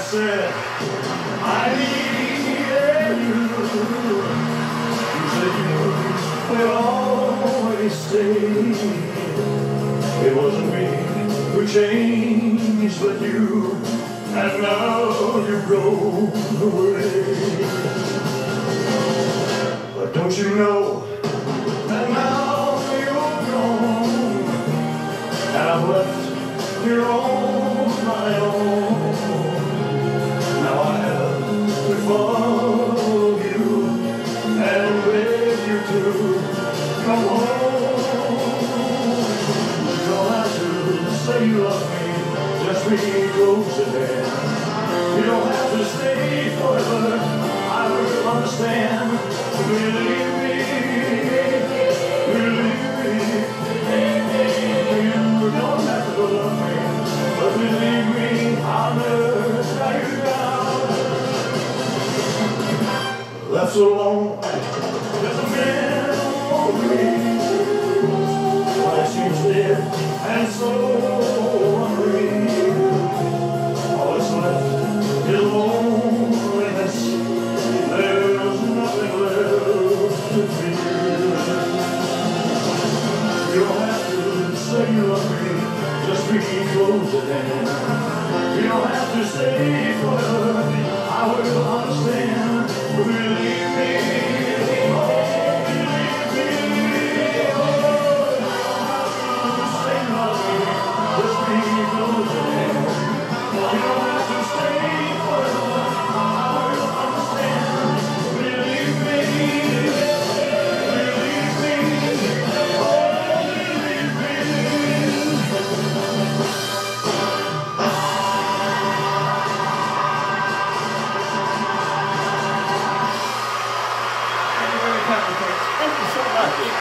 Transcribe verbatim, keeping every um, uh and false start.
said I needed you. You said you would always stay. It wasn't me who changed but you, and now you go away. But don't you know that now you're gone, and I've left here on my own. Now I have to follow you and beg you to come home. You don't have to say you love me, just be close to them. You don't have to stay forever, I will understand. Believe me, believe me, you don't have to love me, but believe me, I'll never let you down. Left so long, just a memory. Life seems dead and so unreal. All that's left is loneliness. There's nothing left to feel. You don't have to say you love me, just be close to them. You don't have to stay forever, I will understand. Believe me, oh, believe me, oh, you don't have to say you love me, just be close to them. You don't have to stay forever, I will understand. Believe me, believe me, oh, believe me. Thank you so much.